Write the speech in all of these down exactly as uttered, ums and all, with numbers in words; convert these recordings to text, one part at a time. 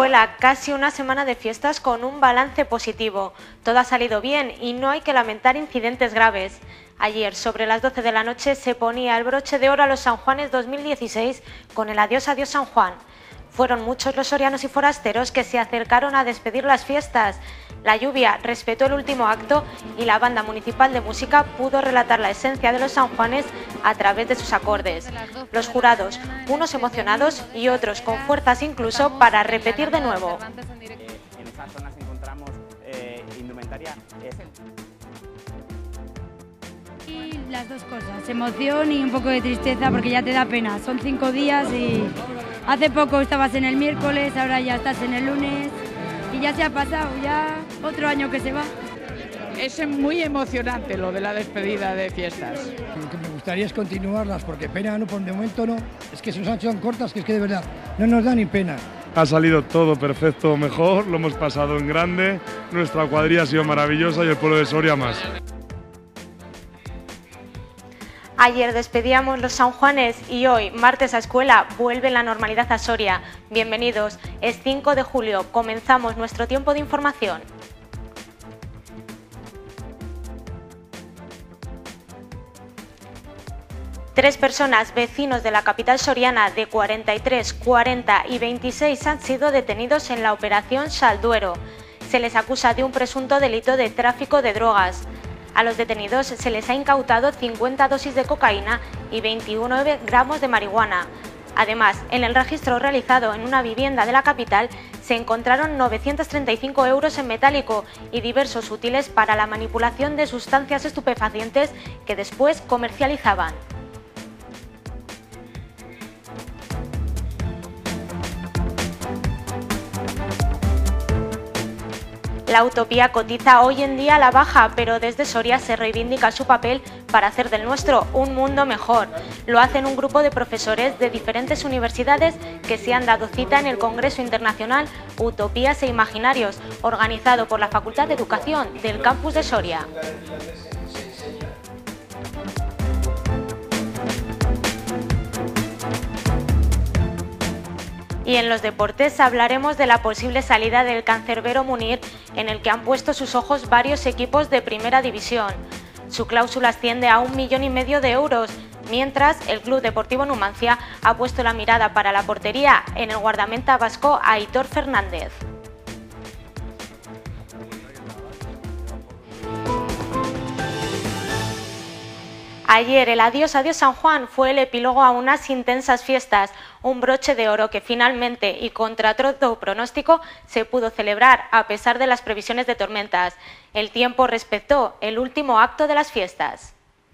Escuela, casi una semana de fiestas con un balance positivo. Todo ha salido bien y no hay que lamentar incidentes graves. Ayer, sobre las doce de la noche, se ponía el broche de oro a los San Juanes dos mil dieciséis con el Adiós, adiós San Juan. Fueron muchos los sorianos y forasteros que se acercaron a despedir las fiestas. La lluvia respetó el último acto y la banda municipal de música pudo relatar la esencia de los sanjuanes a través de sus acordes. Los jurados, unos emocionados y otros con fuerzas incluso para repetir de nuevo. En esas zonas encontramos eh, indumentaria. Y las dos cosas, emoción y un poco de tristeza porque ya te da pena. Son cinco días y hace poco estabas en el miércoles, ahora ya estás en el lunes. Y ya se ha pasado, ya otro año que se va. Es muy emocionante lo de la despedida de fiestas. Lo que me gustaría es continuarlas, porque pena no, por de momento no. Es que se nos han hecho tan cortas que es que de verdad no nos da ni pena. Ha salido todo perfecto, mejor, lo hemos pasado en grande, nuestra cuadrilla ha sido maravillosa y el pueblo de Soria más. Ayer despedíamos los San Juanes y hoy, martes a escuela, vuelve la normalidad a Soria. Bienvenidos, es cinco de julio, comenzamos nuestro tiempo de información. Tres personas, vecinos de la capital soriana de cuarenta y tres, cuarenta y veintiséis han sido detenidos en la operación Salduero. Se les acusa de un presunto delito de tráfico de drogas. A los detenidos se les ha incautado cincuenta dosis de cocaína y veintiuno gramos de marihuana. Además, en el registro realizado en una vivienda de la capital se encontraron novecientos treinta y cinco euros en metálico y diversos útiles para la manipulación de sustancias estupefacientes que después comercializaban. La utopía cotiza hoy en día a la baja, pero desde Soria se reivindica su papel para hacer del nuestro un mundo mejor. Lo hacen un grupo de profesores de diferentes universidades que se han dado cita en el Congreso Internacional Utopías e Imaginarios, organizado por la Facultad de Educación del campus de Soria. Y en los deportes hablaremos de la posible salida del cancerbero Munir, en el que han puesto sus ojos varios equipos de primera división. Su cláusula asciende a un millón y medio de euros, mientras el Club Deportivo Numancia ha puesto la mirada para la portería en el guardameta vasco Aitor Fernández. Ayer el Adiós, adiós San Juan fue el epílogo a unas intensas fiestas, un broche de oro que finalmente y contra todo pronóstico se pudo celebrar a pesar de las previsiones de tormentas. El tiempo respetó el último acto de las fiestas.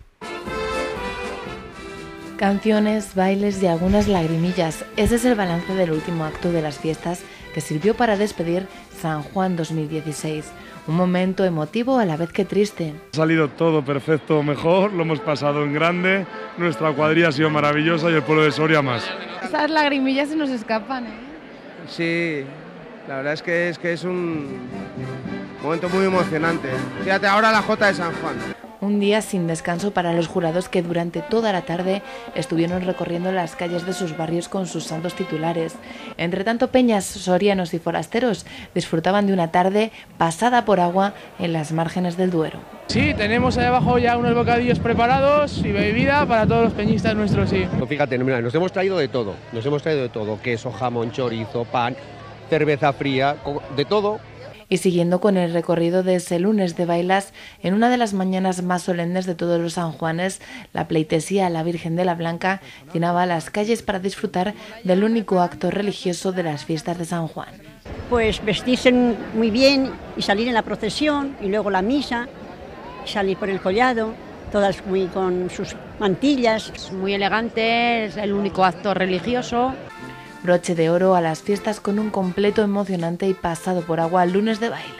Canciones, bailes y algunas lagrimillas. Ese es el balance del último acto de las fiestas que sirvió para despedir San Juan dos mil dieciséis. Un momento emotivo a la vez que triste. Ha salido todo perfecto, mejor, lo hemos pasado en grande, nuestra cuadrilla ha sido maravillosa y el pueblo de Soria más. Esas lagrimillas se nos escapan, ¿eh? Sí, la verdad es que es, que es un momento muy emocionante. Fíjate, ahora la Jota de San Juan. Un día sin descanso para los jurados que durante toda la tarde estuvieron recorriendo las calles de sus barrios con sus santos titulares. Entre tanto, peñas, sorianos y forasteros disfrutaban de una tarde pasada por agua en las márgenes del Duero. Sí, tenemos ahí abajo ya unos bocadillos preparados y bebida para todos los peñistas nuestros, sí. Pues fíjate, mira, nos hemos traído de todo, nos hemos traído de todo, queso, jamón, chorizo, pan, cerveza fría, de todo. Y siguiendo con el recorrido de ese lunes de bailas, en una de las mañanas más solemnes de todos los sanjuanes, la pleitesía a la Virgen de la Blanca llenaba las calles para disfrutar del único acto religioso de las fiestas de San Juan. Pues vestirse muy bien y salir en la procesión y luego la misa, salir por el collado, todas muy con sus mantillas. Es muy elegante, es el único acto religioso. Broche de oro a las fiestas con un completo emocionante y pasado por agua lunes de bailas.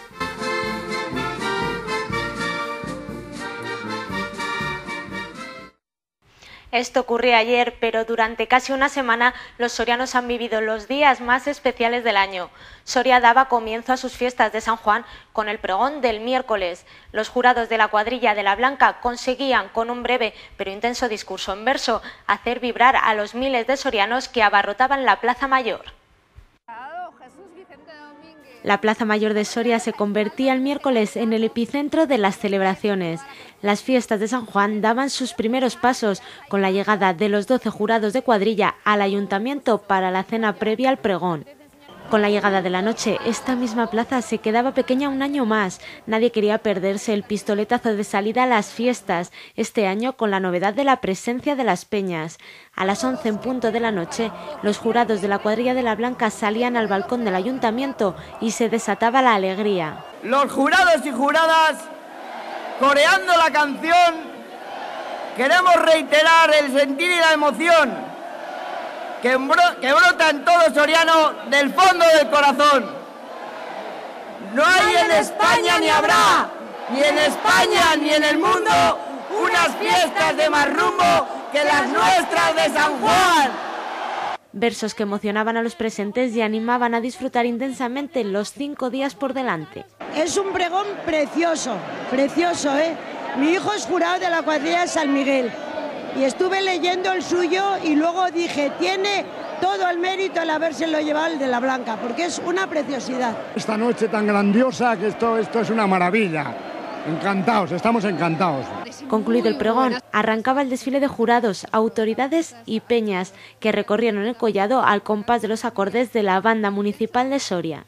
Esto ocurrió ayer, pero durante casi una semana los sorianos han vivido los días más especiales del año. Soria daba comienzo a sus fiestas de San Juan con el pregón del miércoles. Los jurados de la cuadrilla de la Blanca conseguían, con un breve pero intenso discurso en verso, hacer vibrar a los miles de sorianos que abarrotaban la Plaza Mayor. Jesús La Plaza Mayor de Soria se convertía el miércoles en el epicentro de las celebraciones. Las fiestas de San Juan daban sus primeros pasos con la llegada de los doce jurados de cuadrilla al ayuntamiento para la cena previa al pregón. Con la llegada de la noche, esta misma plaza se quedaba pequeña un año más. Nadie quería perderse el pistoletazo de salida a las fiestas, este año con la novedad de la presencia de las peñas. A las once en punto de la noche, los jurados de la cuadrilla de la Blanca salían al balcón del ayuntamiento y se desataba la alegría. Los jurados y juradas, coreando la canción, queremos reiterar el sentir y la emoción que, bro que brota en todo soriano del fondo del corazón. No hay en España ni habrá, ni en España ni en el mundo, unas fiestas de más rumbo que las nuestras de San Juan. Versos que emocionaban a los presentes y animaban a disfrutar intensamente los cinco días por delante. Es un pregón precioso, precioso, ¿eh? Mi hijo es jurado de la cuadrilla de San Miguel y estuve leyendo el suyo y luego dije, tiene todo el mérito el habérselo llevado el de la Blanca, porque es una preciosidad. Esta noche tan grandiosa que esto, esto es una maravilla. Encantados, estamos encantados. Concluido el pregón, arrancaba el desfile de jurados, autoridades y peñas que recorrieron el collado al compás de los acordes de la Banda Municipal de Soria.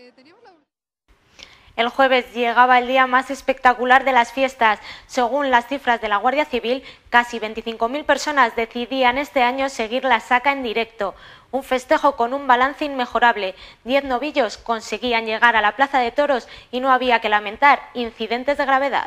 El jueves llegaba el día más espectacular de las fiestas. Según las cifras de la Guardia Civil, casi veinticinco mil personas decidían este año seguir la saca en directo. Un festejo con un balance inmejorable. Diez novillos conseguían llegar a la Plaza de Toros y no había que lamentar incidentes de gravedad.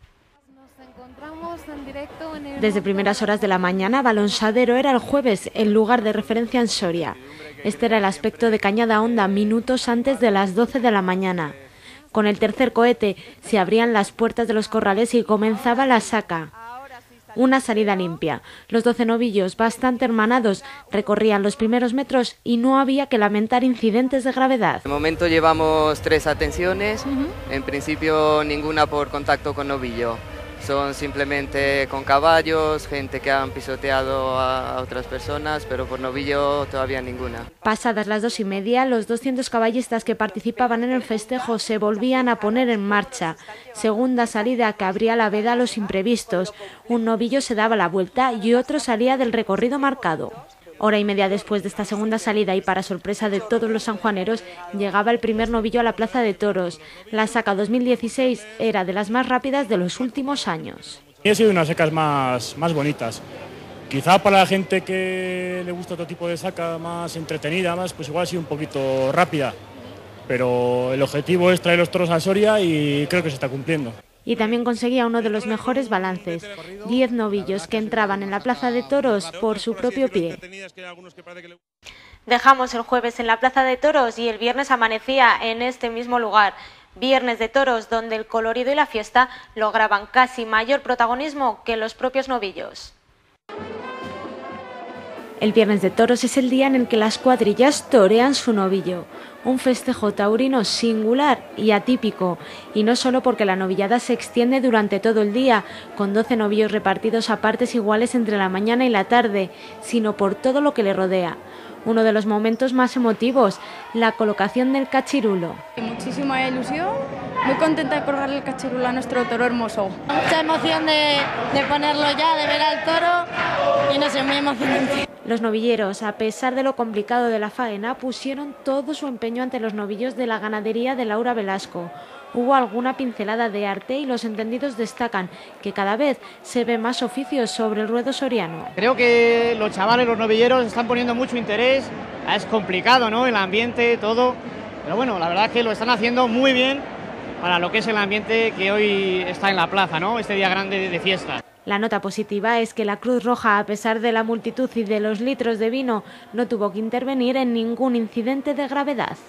Desde primeras horas de la mañana, Balonsadero era el jueves el lugar de referencia en Soria. Este era el aspecto de Cañada Honda minutos antes de las doce de la mañana. Con el tercer cohete se abrían las puertas de los corrales y comenzaba la saca. Una salida limpia. Los doce novillos, bastante hermanados, recorrían los primeros metros y no había que lamentar incidentes de gravedad. De momento llevamos tres atenciones, uh-huh. En principio ninguna por contacto con novillo. Son simplemente con caballos, gente que han pisoteado a otras personas, pero por novillo todavía ninguna. Pasadas las dos y media, los doscientos caballistas que participaban en el festejo se volvían a poner en marcha. Segunda salida que abría la veda a los imprevistos. Un novillo se daba la vuelta y otro salía del recorrido marcado. Hora y media después de esta segunda salida y para sorpresa de todos los sanjuaneros, llegaba el primer novillo a la Plaza de Toros. La saca dos mil dieciséis era de las más rápidas de los últimos años. Ha sido unas sacas más, más bonitas. Quizá para la gente que le gusta otro tipo de saca más entretenida, más, pues igual ha sido un poquito rápida. Pero el objetivo es traer los toros a Soria y creo que se está cumpliendo. Y también conseguía uno de los mejores balances, diez novillos que entraban en la Plaza de Toros por su propio pie. Dejamos el jueves en la Plaza de Toros y el viernes amanecía en este mismo lugar. Viernes de Toros donde el colorido y la fiesta lograban casi mayor protagonismo que los propios novillos. El Viernes de Toros es el día en el que las cuadrillas torean su novillo. Un festejo taurino singular y atípico, y no solo porque la novillada se extiende durante todo el día, con doce novillos repartidos a partes iguales entre la mañana y la tarde, sino por todo lo que le rodea. Uno de los momentos más emotivos, la colocación del cachirulo. Muchísima ilusión, muy contenta de colgarle el cachirulo a nuestro toro hermoso. Mucha emoción de, de ponerlo ya, de ver al toro, y no sé, muy emocionante. Los novilleros, a pesar de lo complicado de la faena, pusieron todo su empeño ante los novillos de la ganadería de Laura Velasco. Hubo alguna pincelada de arte y los entendidos destacan que cada vez se ve más oficios sobre el ruedo soriano. Creo que los chavales, los novilleros, están poniendo mucho interés. Es complicado, ¿no? El ambiente, todo. Pero bueno, la verdad es que lo están haciendo muy bien para lo que es el ambiente que hoy está en la plaza, ¿no? Este día grande de fiesta. La nota positiva es que la Cruz Roja, a pesar de la multitud y de los litros de vino, no tuvo que intervenir en ningún incidente de gravedad.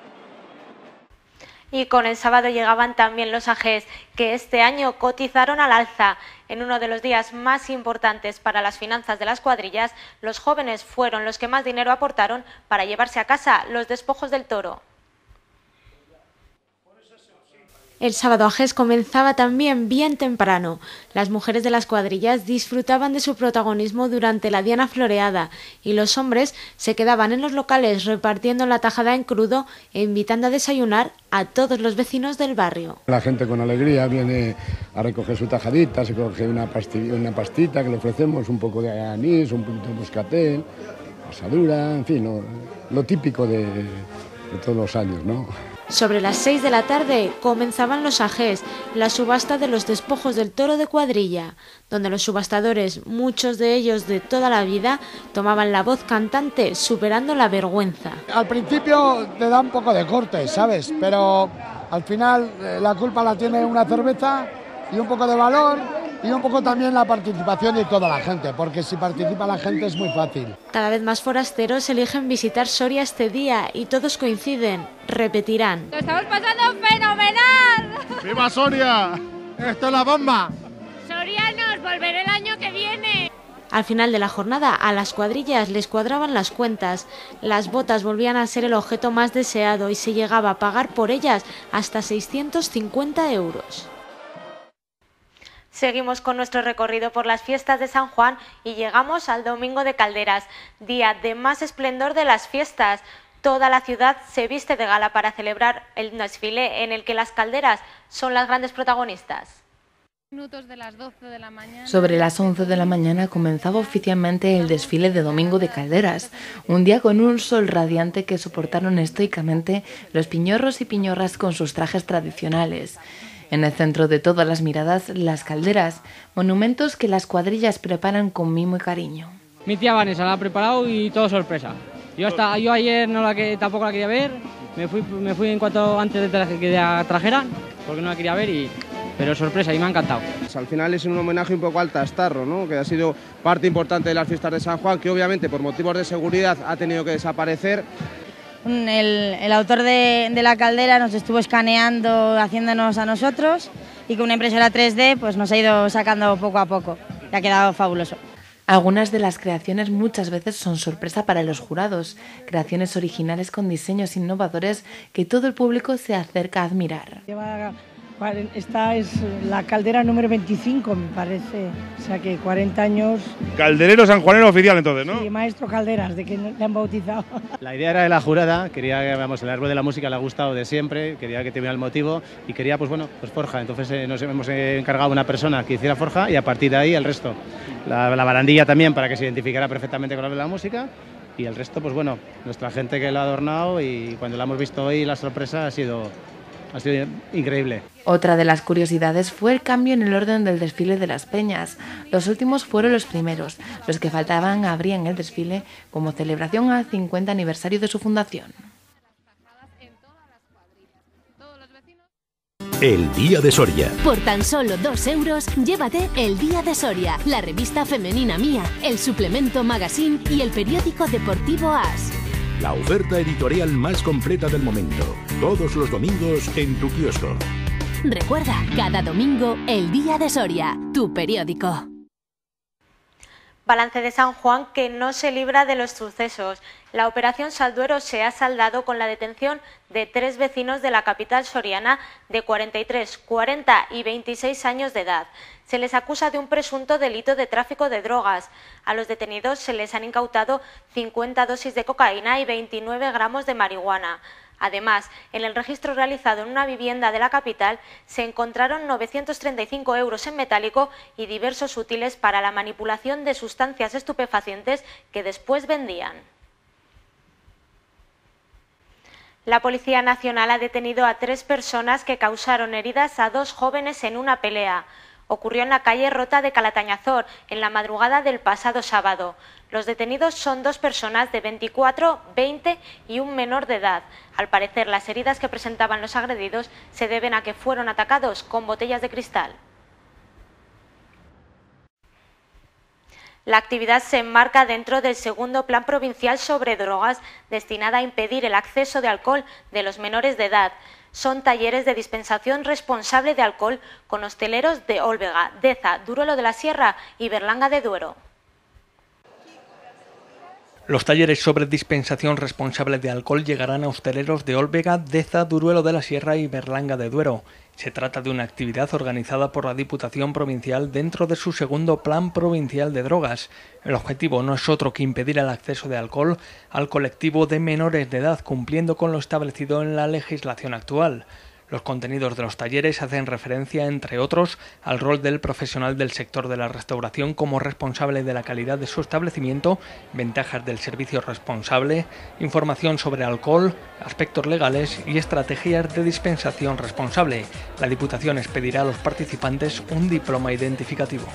Y con el sábado llegaban también los ajés, que este año cotizaron al alza. En uno de los días más importantes para las finanzas de las cuadrillas, los jóvenes fueron los que más dinero aportaron para llevarse a casa los despojos del toro. El sábado Agés comenzaba también bien temprano. Las mujeres de las cuadrillas disfrutaban de su protagonismo durante la diana floreada y los hombres se quedaban en los locales repartiendo la tajada en crudo e invitando a desayunar a todos los vecinos del barrio. La gente con alegría viene a recoger su tajadita, se coge una pastilla, una pastita que le ofrecemos, un poco de anís, un poquito de moscatel, asadura, en fin, lo, lo típico de, de todos los años, ¿no? Sobre las seis de la tarde comenzaban los Agés, la subasta de los despojos del toro de cuadrilla, donde los subastadores, muchos de ellos de toda la vida, tomaban la voz cantante superando la vergüenza. Al principio te da un poco de corte, ¿sabes? Pero al final eh, la culpa la tiene una cerveza y un poco de valor y un poco también la participación de toda la gente, porque si participa la gente es muy fácil. Cada vez más forasteros eligen visitar Soria este día y todos coinciden, repetirán. ¡Lo estamos pasando fenomenal! ¡Viva Soria! ¡Esto es la bomba! ¡Sorianos, volveré el año que viene! Al final de la jornada, a las cuadrillas les cuadraban las cuentas. Las botas volvían a ser el objeto más deseado y se llegaba a pagar por ellas hasta seiscientos cincuenta euros. Seguimos con nuestro recorrido por las fiestas de San Juan y llegamos al Domingo de Calderas, día de más esplendor de las fiestas. Toda la ciudad se viste de gala para celebrar el desfile en el que las calderas son las grandes protagonistas. Minutos de las doce de la mañana. Sobre las once de la mañana comenzaba oficialmente el desfile de Domingo de Calderas, un día con un sol radiante que soportaron estoicamente los piñorros y piñorras con sus trajes tradicionales. En el centro de todas las miradas, las calderas, monumentos que las cuadrillas preparan con mimo y cariño. Mi tía Vanessa la ha preparado y todo sorpresa. Yo hasta yo ayer no la que tampoco la quería ver, me fui me fui en cuanto antes de que la trajeran, porque no la quería ver y pero sorpresa y me ha encantado. Al final es un homenaje un poco al Tastarro, ¿no? Que ha sido parte importante de las fiestas de San Juan, que obviamente por motivos de seguridad ha tenido que desaparecer. El, el autor de, de la caldera nos estuvo escaneando, haciéndonos a nosotros y con una impresora tres D pues nos ha ido sacando poco a poco y ha quedado fabuloso. Algunas de las creaciones muchas veces son sorpresa para los jurados, creaciones originales con diseños innovadores que todo el público se acerca a admirar. Esta es la caldera número veinticinco, me parece, o sea que cuarenta años. Calderero sanjuanero oficial entonces, ¿no? Sí, maestro Calderas, de que le han bautizado. La idea era de la jurada, quería que, vamos, el árbol de la música le ha gustado de siempre, quería que tuviera el motivo y quería, pues bueno, pues forja. Entonces eh, nos hemos encargado a una persona que hiciera forja y a partir de ahí el resto. La, la barandilla también para que se identificara perfectamente con el árbol de la música y el resto, pues bueno, nuestra gente que lo ha adornado y cuando la hemos visto hoy la sorpresa ha sido... Ha sido increíble. Otra de las curiosidades fue el cambio en el orden del desfile de las peñas. Los últimos fueron los primeros. Los que faltaban abrían el desfile como celebración al cincuenta aniversario de su fundación. El Día de Soria. Por tan solo dos euros, llévate El Día de Soria, la revista femenina Mía, el suplemento Magazine y el periódico deportivo As. La oferta editorial más completa del momento. Todos los domingos en tu kiosco. Recuerda, cada domingo, El Día de Soria, tu periódico. Balance de San Juan que no se libra de los sucesos. La operación Salduero se ha saldado con la detención de tres vecinos de la capital soriana de cuarenta y tres, cuarenta y veintiséis años de edad. Se les acusa de un presunto delito de tráfico de drogas. A los detenidos se les han incautado cincuenta dosis de cocaína y veintinueve gramos de marihuana. Además, en el registro realizado en una vivienda de la capital se encontraron novecientos treinta y cinco euros en metálico y diversos útiles para la manipulación de sustancias estupefacientes que después vendían. La Policía Nacional ha detenido a tres personas que causaron heridas a dos jóvenes en una pelea. Ocurrió en la calle Rota de Calatañazor, en la madrugada del pasado sábado. Los detenidos son dos personas de veinticuatro, veinte y un menor de edad. Al parecer, las heridas que presentaban los agredidos se deben a que fueron atacados con botellas de cristal. La actividad se enmarca dentro del segundo Plan Provincial sobre Drogas, destinada a impedir el acceso de alcohol de los menores de edad. Son talleres de dispensación responsable de alcohol con hosteleros de Ólvega, Deza, Duruelo de la Sierra y Berlanga de Duero. Los talleres sobre dispensación responsable de alcohol llegarán a hosteleros de Ólvega, Deza, Duruelo de la Sierra y Berlanga de Duero. Se trata de una actividad organizada por la Diputación Provincial dentro de su segundo Plan Provincial de Drogas. El objetivo no es otro que impedir el acceso de alcohol al colectivo de menores de edad, cumpliendo con lo establecido en la legislación actual. Los contenidos de los talleres hacen referencia, entre otros, al rol del profesional del sector de la restauración como responsable de la calidad de su establecimiento, ventajas del servicio responsable, información sobre alcohol, aspectos legales y estrategias de dispensación responsable. La Diputación expedirá a los participantes un diploma identificativo.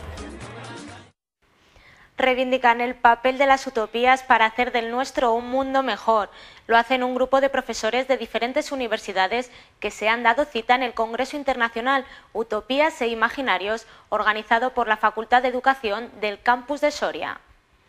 Reivindican el papel de las utopías para hacer del nuestro un mundo mejor. Lo hacen un grupo de profesores de diferentes universidades que se han dado cita en el Congreso Internacional Utopías e Imaginarios, organizado por la Facultad de Educación del campus de Soria.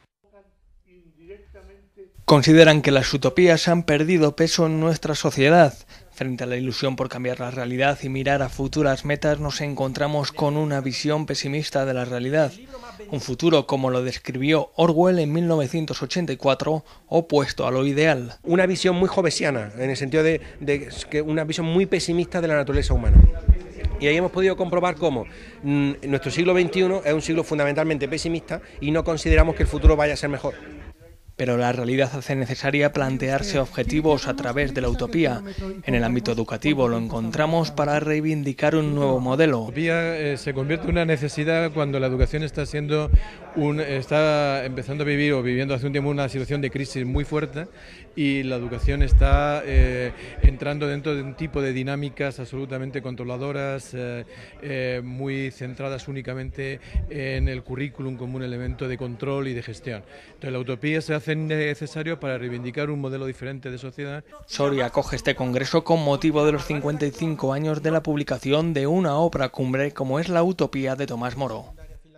Consideran que las utopías han perdido peso en nuestra sociedad. Frente a la ilusión por cambiar la realidad y mirar a futuras metas, nos encontramos con una visión pesimista de la realidad. Un futuro, como lo describió Orwell en mil novecientos ochenta y cuatro, opuesto a lo ideal. Una visión muy hobbesiana, en el sentido de, de que una visión muy pesimista de la naturaleza humana. Y ahí hemos podido comprobar cómo mmm, nuestro siglo veintiuno es un siglo fundamentalmente pesimista y no consideramos que el futuro vaya a ser mejor. Pero la realidad hace necesaria plantearse objetivos a través de la utopía. En el ámbito educativo lo encontramos para reivindicar un nuevo modelo. La utopía eh, se convierte en una necesidad cuando la educación está siendo un, está empezando a vivir o viviendo hace un tiempo una situación de crisis muy fuerte y la educación está eh, entrando dentro de un tipo de dinámicas absolutamente controladoras, eh, eh, muy centradas únicamente en el currículum como un elemento de control y de gestión. Entonces la utopía se hace necesario para reivindicar un modelo diferente de sociedad. Soria acoge este congreso con motivo de los cincuenta y cinco años de la publicación de una obra cumbre como es La Utopía de Tomás Moro.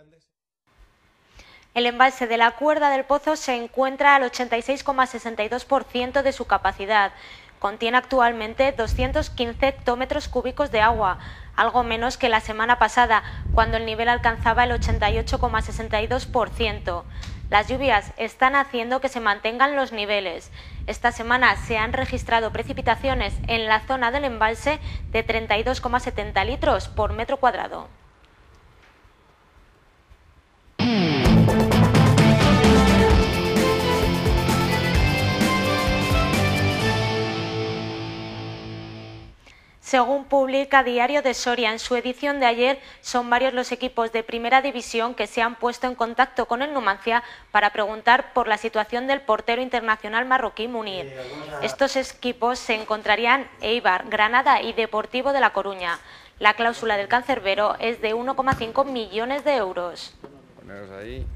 El embalse de la Cuerda del Pozo se encuentra al ochenta y seis coma sesenta y dos por ciento de su capacidad. Contiene actualmente doscientos quince hectómetros cúbicos de agua, algo menos que la semana pasada, cuando el nivel alcanzaba el ochenta y ocho coma sesenta y dos por ciento. Las lluvias están haciendo que se mantengan los niveles. Esta semana se han registrado precipitaciones en la zona del embalse de treinta y dos coma setenta litros por metro cuadrado. Según publica Diario de Soria en su edición de ayer, son varios los equipos de primera división que se han puesto en contacto con el Numancia para preguntar por la situación del portero internacional marroquí Munir. Estos equipos se encontrarían Eibar, Granada y Deportivo de La Coruña. La cláusula del cancerbero es de uno coma cinco millones de euros. Poneros ahí.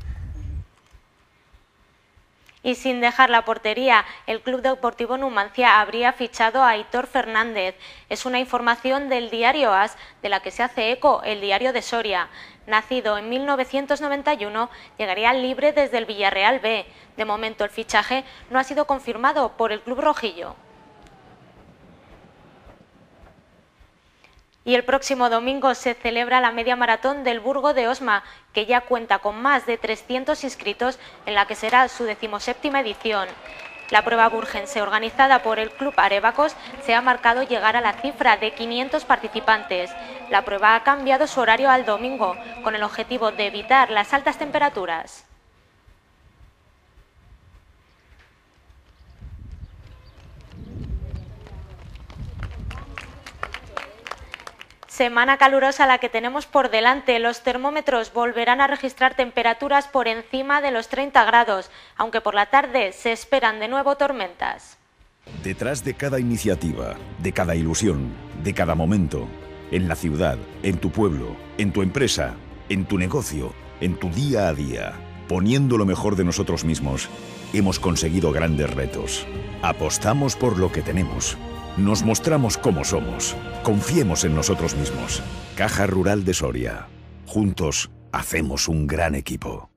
Y sin dejar la portería, el Club Deportivo Numancia habría fichado a Aitor Fernández. Es una información del diario AS, de la que se hace eco el Diario de Soria. Nacido en mil novecientos noventa y uno, llegaría libre desde el Villarreal B. De momento el fichaje no ha sido confirmado por el club rojillo. Y el próximo domingo se celebra la media maratón del Burgo de Osma, que ya cuenta con más de trescientos inscritos, en la que será su decimoséptima edición. La prueba burgense, organizada por el Club Arévacos, se ha marcado llegar a la cifra de quinientos participantes. La prueba ha cambiado su horario al domingo, con el objetivo de evitar las altas temperaturas. Semana calurosa la que tenemos por delante. Los termómetros volverán a registrar temperaturas por encima de los treinta grados, aunque por la tarde se esperan de nuevo tormentas. Detrás de cada iniciativa, de cada ilusión, de cada momento, en la ciudad, en tu pueblo, en tu empresa, en tu negocio, en tu día a día, poniendo lo mejor de nosotros mismos, hemos conseguido grandes retos. Apostamos por lo que tenemos. Nos mostramos cómo somos. Confiemos en nosotros mismos. Caja Rural de Soria. Juntos hacemos un gran equipo.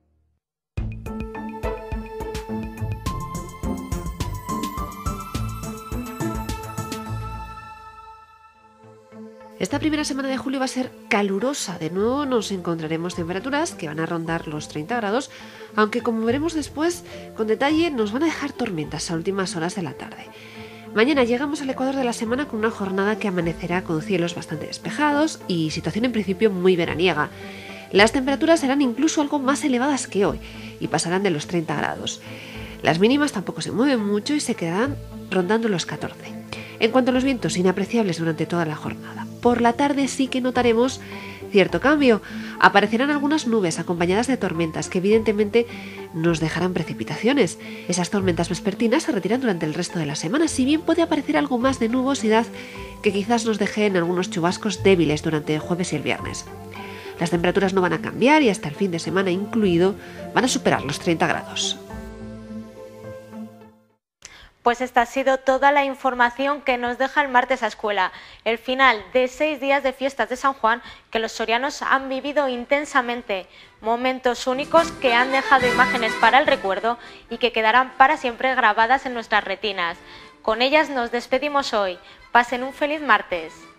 Esta primera semana de julio va a ser calurosa. De nuevo nos encontraremos temperaturas que van a rondar los treinta grados, aunque como veremos después, con detalle nos van a dejar tormentas a últimas horas de la tarde. Mañana llegamos al ecuador de la semana con una jornada que amanecerá con cielos bastante despejados y situación en principio muy veraniega. Las temperaturas serán incluso algo más elevadas que hoy y pasarán de los treinta grados. Las mínimas tampoco se mueven mucho y se quedarán rondando los catorce. En cuanto a los vientos, inapreciables durante toda la jornada. Por la tarde sí que notaremos cierto cambio. Aparecerán algunas nubes acompañadas de tormentas que evidentemente nos dejarán precipitaciones. Esas tormentas vespertinas se retiran durante el resto de la semana, si bien puede aparecer algo más de nubosidad que quizás nos deje en algunos chubascos débiles durante el jueves y el viernes. Las temperaturas no van a cambiar y hasta el fin de semana incluido van a superar los treinta grados. Pues esta ha sido toda la información que nos deja el martes a escuela, el final de seis días de fiestas de San Juan que los sorianos han vivido intensamente, momentos únicos que han dejado imágenes para el recuerdo y que quedarán para siempre grabadas en nuestras retinas. Con ellas nos despedimos hoy. Pasen un feliz martes.